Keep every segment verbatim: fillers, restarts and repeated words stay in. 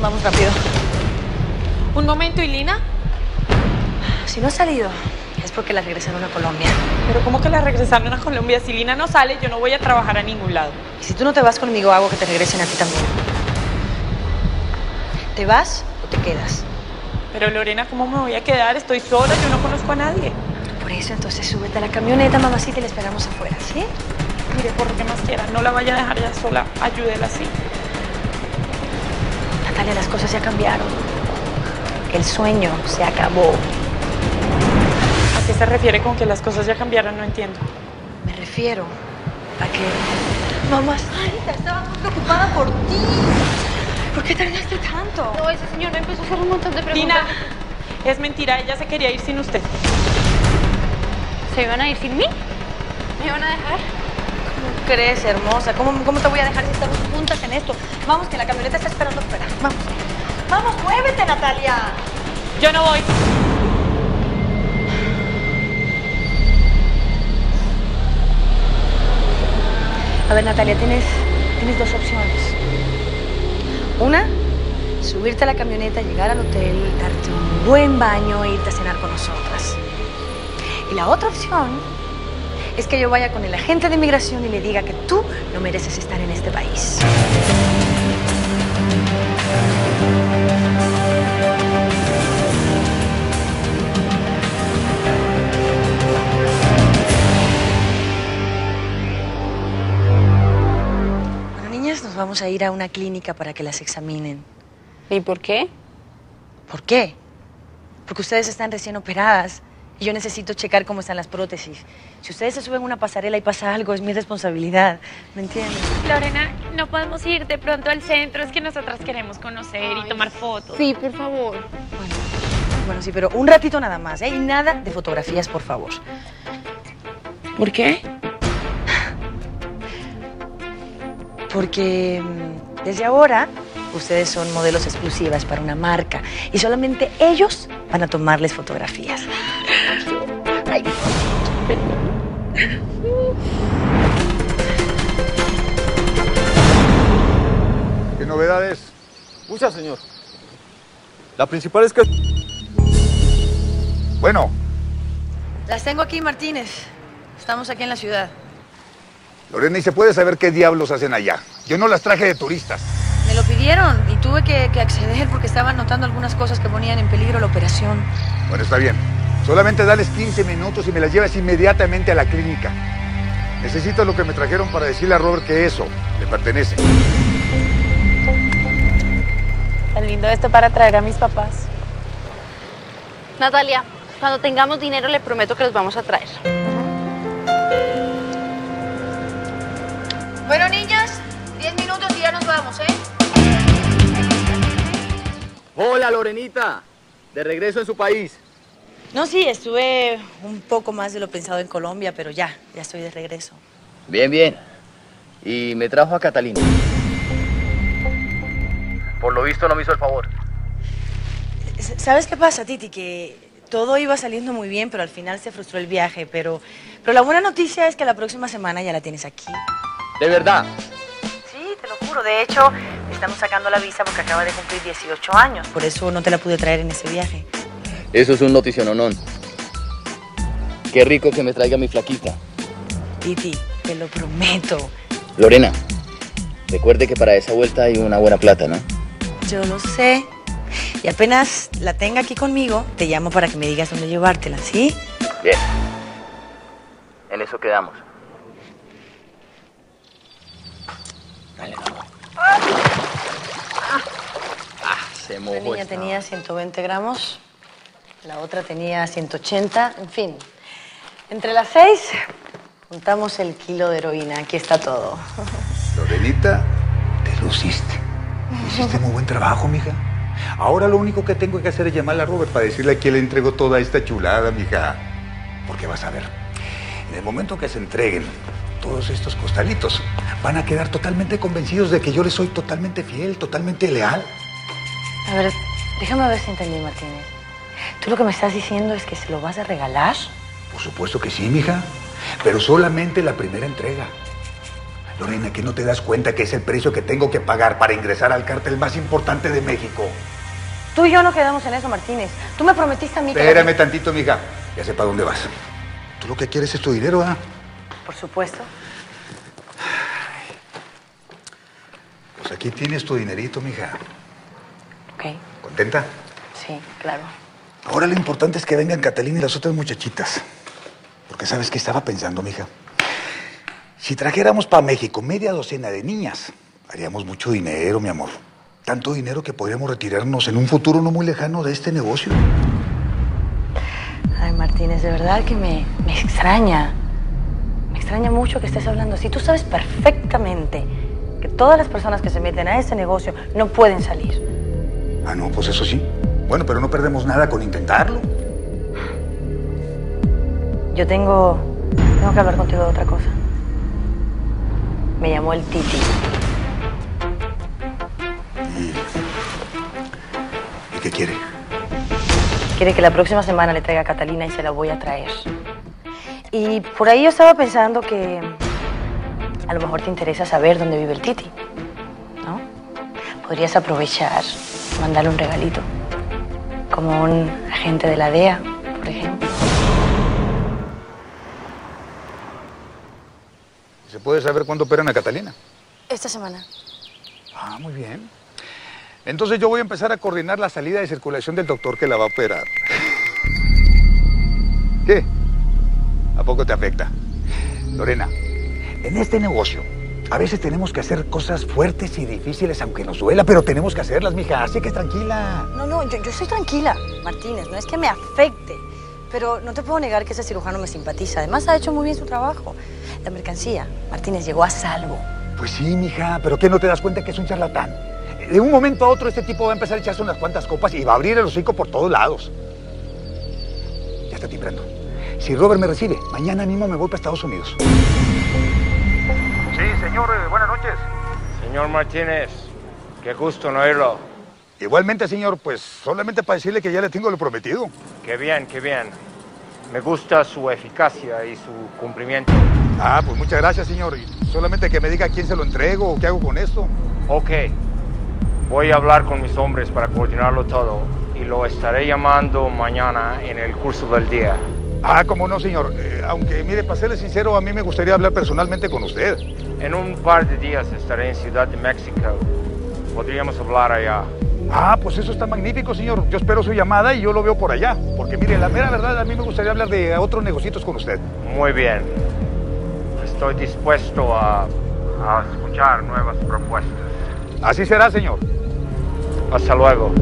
vamos rápido. Un momento, ¿y Lina? Si no ha salido, es porque la regresaron a Colombia. ¿Pero cómo que la regresaron a Colombia? Si Lina no sale, yo no voy a trabajar a ningún lado. Y si tú no te vas conmigo, hago que te regresen a ti también. ¿Te vas o te quedas? Pero Lorena, ¿cómo me voy a quedar? Estoy sola, yo no conozco a nadie. Por eso, entonces súbete a la camioneta, mamacita, y la esperamos afuera, ¿sí? Mire, por lo que más quiera, no la vaya a dejar ya sola. Ayúdela así. Natalia, las cosas ya cambiaron. El sueño se acabó. ¿A qué se refiere con que las cosas ya cambiaron? No entiendo. Me refiero a que... Mamacita, estaba muy preocupada por ti. ¿Por qué tardaste tanto? No, ese señor me empezó a hacer un montón de preguntas. Lina, es mentira, ella se quería ir sin usted. ¿Se iban a ir sin mí? ¿Me iban a dejar? ¿Cómo crees, hermosa? ¿Cómo, ¿Cómo te voy a dejar si estamos juntas en esto? Vamos, que la camioneta está esperando afuera. Vamos. Vamos, muévete, Natalia. Yo no voy. A ver, Natalia, tienes, tienes dos opciones. Una, subirte a la camioneta, llegar al hotel, darte un buen baño e irte a cenar con nosotras. Y la otra opción es que yo vaya con el agente de inmigración y le diga que tú no mereces estar en este país. Bueno, niñas, nos vamos a ir a una clínica para que las examinen. ¿Y por qué? ¿Por qué? Porque ustedes están recién operadas y yo necesito checar cómo están las prótesis. Si ustedes se suben a una pasarela y pasa algo, es mi responsabilidad. ¿Me entiendes? Lorena, no podemos ir de pronto al centro. Es que nosotras queremos conocer Ay, y tomar fotos. Sí, por favor. Bueno, bueno, sí, pero un ratito nada más, ¿eh? Y nada de fotografías, por favor. ¿Por qué? Porque mm, desde ahora ustedes son modelos exclusivas para una marca y solamente ellos van a tomarles fotografías. Ay. ¿Qué novedades? Muchas, señor. La principal es que... Bueno, Las tengo aquí, Martínez. Estamos aquí en la ciudad. Lorena, ¿y se puede saber qué diablos hacen allá? Yo no las traje de turistas. Me lo pidieron y tuve que, que acceder porque estaban notando algunas cosas que ponían en peligro la operación. Bueno, está bien. Solamente dales quince minutos y me las llevas inmediatamente a la clínica. Necesito lo que me trajeron para decirle a Robert que eso le pertenece. Tan lindo esto para traer a mis papás. Natalia, cuando tengamos dinero le prometo que los vamos a traer. Bueno, niñas, diez minutos y ya nos vamos, ¿eh? Hola, Lorenita. De regreso en su país. No, sí, estuve un poco más de lo pensado en Colombia, pero ya, ya estoy de regreso. Bien, bien. Y me trajo a Catalina. Por lo visto no me hizo el favor. ¿Sabes qué pasa, Titi? Que todo iba saliendo muy bien, pero al final se frustró el viaje. Pero, pero la buena noticia es que la próxima semana ya la tienes aquí. ¿De verdad? Sí, te lo juro. De hecho, estamos sacando la visa porque acaba de cumplir dieciocho años. Por eso no te la pude traer en ese viaje. Eso es un noticiononón. Qué rico que me traiga mi flaquita. Titi, te lo prometo. Lorena, recuerde que para esa vuelta hay una buena plata, ¿no? Yo lo sé. Y apenas la tenga aquí conmigo, te llamo para que me digas dónde llevártela, ¿sí? Bien. En eso quedamos. Dale, vamos. Ah, se mojó. La niña esta. tenía ciento veinte gramos, la otra tenía ciento ochenta, en fin. Entre las seis, juntamos el kilo de heroína. Aquí está todo. Lorenita, te luciste. Hiciste muy buen trabajo, mija. Ahora lo único que tengo que hacer es llamarle a Robert para decirle a quién le entrego toda esta chulada, mija. Porque vas a ver, en el momento que se entreguen todos estos costalitos, van a quedar totalmente convencidos de que yo les soy totalmente fiel, totalmente leal. A ver, déjame ver si entendí, Martínez. ¿Tú lo que me estás diciendo es que se lo vas a regalar? Por supuesto que sí, mija. Pero solamente la primera entrega. Lorena, ¿que no te das cuenta que es el precio que tengo que pagar para ingresar al cártel más importante de México? Tú y yo no quedamos en eso, Martínez. Tú me prometiste a mí que... Espérame tantito, mija. Ya sé para dónde vas. Tú lo que quieres es tu dinero, ¿ah? Por supuesto. Pues aquí tienes tu dinerito, mija. Ok. ¿Contenta? Sí, claro. Ahora lo importante es que vengan Catalina y las otras muchachitas. Porque ¿sabes qué estaba pensando, mija? Si trajéramos para México media docena de niñas, haríamos mucho dinero, mi amor. Tanto dinero que podríamos retirarnos en un futuro no muy lejano de este negocio. Ay, Martínez, de verdad que me, me extraña. Me extraña mucho que estés hablando así. Tú sabes perfectamente que todas las personas que se meten a este negocio no pueden salir. Ah, no, pues eso sí. Bueno, pero no perdemos nada con intentarlo. Yo tengo... Tengo que hablar contigo de otra cosa. Me llamó el Titi. ¿Y, ¿Y qué quiere? Quiere que la próxima semana le traiga a Catalina y se la voy a traer. Y por ahí yo estaba pensando que a lo mejor te interesa saber dónde vive el Titi, ¿no? Podrías aprovechar, mandarle un regalito, como un agente de la D E A, por ejemplo. ¿Se puede saber cuándo operan a Catalina? Esta semana. Ah, muy bien. Entonces yo voy a empezar a coordinar la salida de circulación del doctor que la va a operar. ¿Qué? ¿A poco te afecta? Lorena, en este negocio a veces tenemos que hacer cosas fuertes y difíciles, aunque nos duela, pero tenemos que hacerlas, mija, así que tranquila. No, no, yo, yo estoy tranquila, Martínez, no es que me afecte, pero no te puedo negar que ese cirujano me simpatiza. Además ha hecho muy bien su trabajo. La mercancía, Martínez, llegó a salvo. Pues sí, mija, pero ¿qué no te das cuenta que es un charlatán? De un momento a otro este tipo va a empezar a echarse unas cuantas copas y va a abrir el hocico por todos lados. Ya está timbrando. Si Robert me recibe, mañana mismo me voy para Estados Unidos. Sí, señor, eh, buenas noches. Señor Martínez, qué gusto no oírlo. Igualmente, señor, pues solamente para decirle que ya le tengo lo prometido. Qué bien, qué bien. Me gusta su eficacia y su cumplimiento. Ah, pues muchas gracias, señor. Y solamente que me diga a quién se lo entrego o qué hago con esto. Ok. Voy a hablar con mis hombres para coordinarlo todo y lo estaré llamando mañana en el curso del día. Ah, cómo no, señor. Eh, aunque, mire, para serle sincero, a mí me gustaría hablar personalmente con usted. En un par de días estaré en Ciudad de México. Podríamos hablar allá. Ah, pues eso está magnífico, señor. Yo espero su llamada y yo lo veo por allá. Porque, mire, la mera verdad, a mí me gustaría hablar de otros negocios con usted. Muy bien. Estoy dispuesto a, a escuchar nuevas propuestas. Así será, señor. Hasta luego.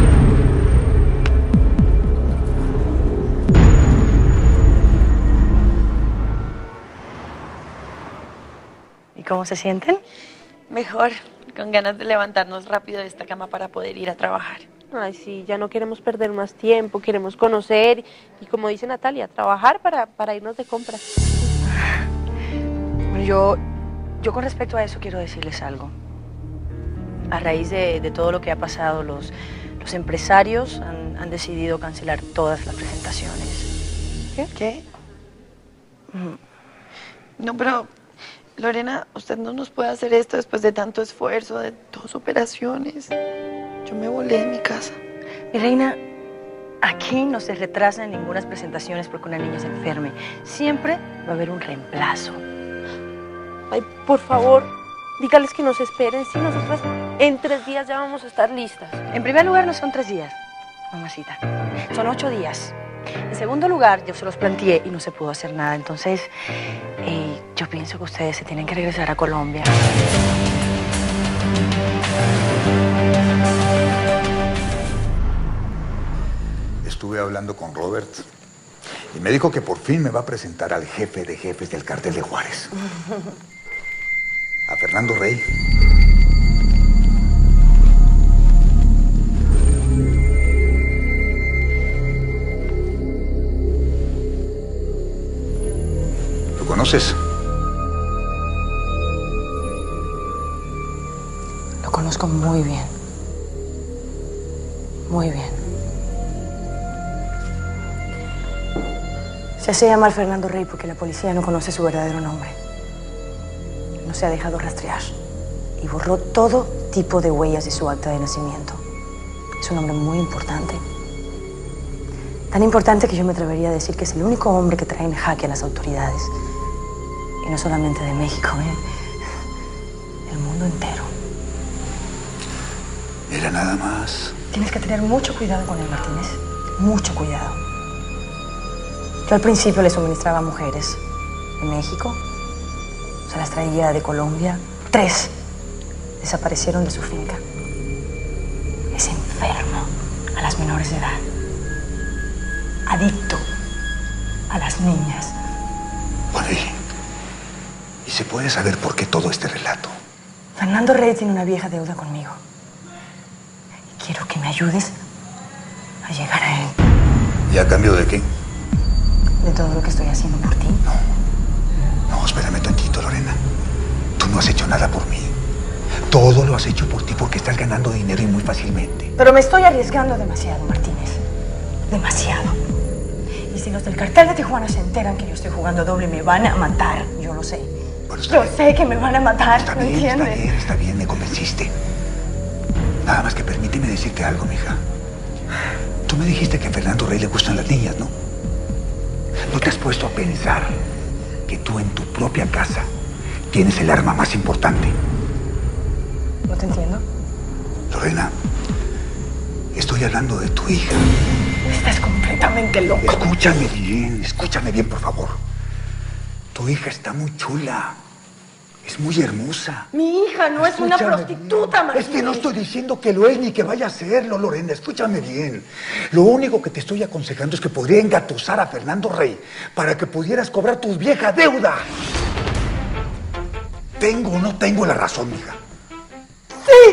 ¿Y cómo se sienten? Mejor, con ganas de levantarnos rápido de esta cama para poder ir a trabajar. Ay, sí, ya no queremos perder más tiempo, queremos conocer y, como dice Natalia, trabajar para, para irnos de compras. Bueno, yo, yo con respecto a eso quiero decirles algo. A raíz de, de todo lo que ha pasado, los, los empresarios han, han decidido cancelar todas las presentaciones. ¿Qué? ¿Qué? Mm. No, pero, Lorena, usted no nos puede hacer esto después de tanto esfuerzo, de dos operaciones. Yo me volé de mi casa. Mi reina, aquí no se retrasan ninguna presentaciones porque una niña se enferme. Siempre va a haber un reemplazo. Ay, por favor, dígales que nos esperen. Sí, nosotras en tres días ya vamos a estar listas. En primer lugar, no son tres días, mamacita. Son ocho días. En segundo lugar, yo se los planteé y no se pudo hacer nada. Entonces, eh, yo pienso que ustedes se tienen que regresar a Colombia. Estuve hablando con Robert y me dijo que por fin me va a presentar al jefe de jefes del cártel de Juárez. A Fernando Rey. ¿Lo conoces? Lo conozco muy bien. Muy bien. Se hace llamar Fernando Rey porque la policía no conoce su verdadero nombre. no se ha dejado rastrear y borró todo tipo de huellas de su acta de nacimiento. Es un hombre muy importante. Tan importante que yo me atrevería a decir que es el único hombre que trae en jaque a las autoridades. Y no solamente de México, ¿eh? El mundo entero. Era nada más. Tienes que tener mucho cuidado con él, Martínez. Mucho cuidado. Yo al principio le suministraba mujeres de México. Se las traía de Colombia. Tres desaparecieron de su finca. Es enfermo a las menores de edad. Adicto a las niñas. Bueno, y, y se puede saber por qué todo este relato. Fernando Rey tiene una vieja deuda conmigo. Quiero que me ayudes a llegar a él. ¿Y a cambio de qué? De todo lo que estoy haciendo por ti. No, no, espérame tantito, Lorena. Tú no has hecho nada por mí. Todo lo has hecho por ti porque estás ganando dinero y muy fácilmente. Pero me estoy arriesgando demasiado, Martínez. Demasiado. Y si los del cartel de Tijuana se enteran que yo estoy jugando doble, me van a matar. Yo lo sé. Bueno, está yo bien. sé que me van a matar, Está ¿me bien, entiendes? está bien, está bien, me convenciste. Nada más que permíteme decirte algo, mija. Tú me dijiste que a Fernando Rey le gustan las niñas, ¿no? ¿No te has puesto a pensar que tú en tu propia casa tienes el arma más importante? No te entiendo. Lorena, estoy hablando de tu hija. Estás completamente loco. Escúchame bien, escúchame bien, por favor. Tu hija está muy chula. Es muy hermosa. Mi hija no es una Escúchame prostituta, bien. Martínez. Es que no estoy diciendo que lo es ni que vaya a serlo, Lorena. Escúchame bien. Lo único que te estoy aconsejando es que podría engatusar a Fernando Rey para que pudieras cobrar tu vieja deuda. ¿Tengo o no tengo la razón, mija? ¡Sí!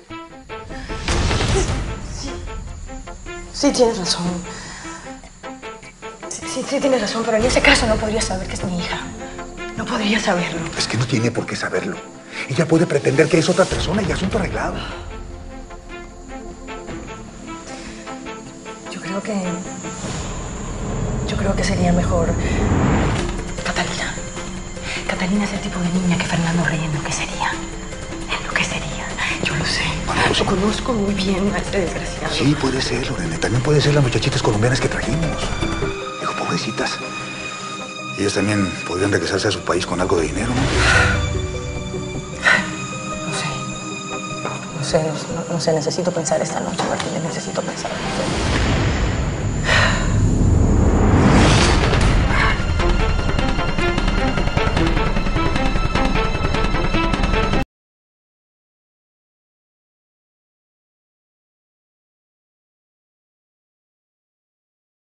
Sí. Sí, tienes razón. Sí, sí, sí, tienes razón, pero en ese caso no podría saber que es mi hija. No podría saberlo. Es que no tiene por qué saberlo. Ella puede pretender que es otra persona y asunto arreglado. Yo creo que... Yo creo que sería mejor... Catalina. Catalina es el tipo de niña que Fernando Rey enloquecería. Enloquecería. Yo lo sé. Bueno, pues Lo sí. conozco muy bien a este desgraciado. Sí, puede ser, Lorena. También puede ser las muchachitas colombianas que trajimos. Digo, pobrecitas. Ellas también podrían regresarse a su país con algo de dinero, ¿no? No sé. No sé, no, no sé. Necesito pensar esta noche, Martínez. Necesito pensar.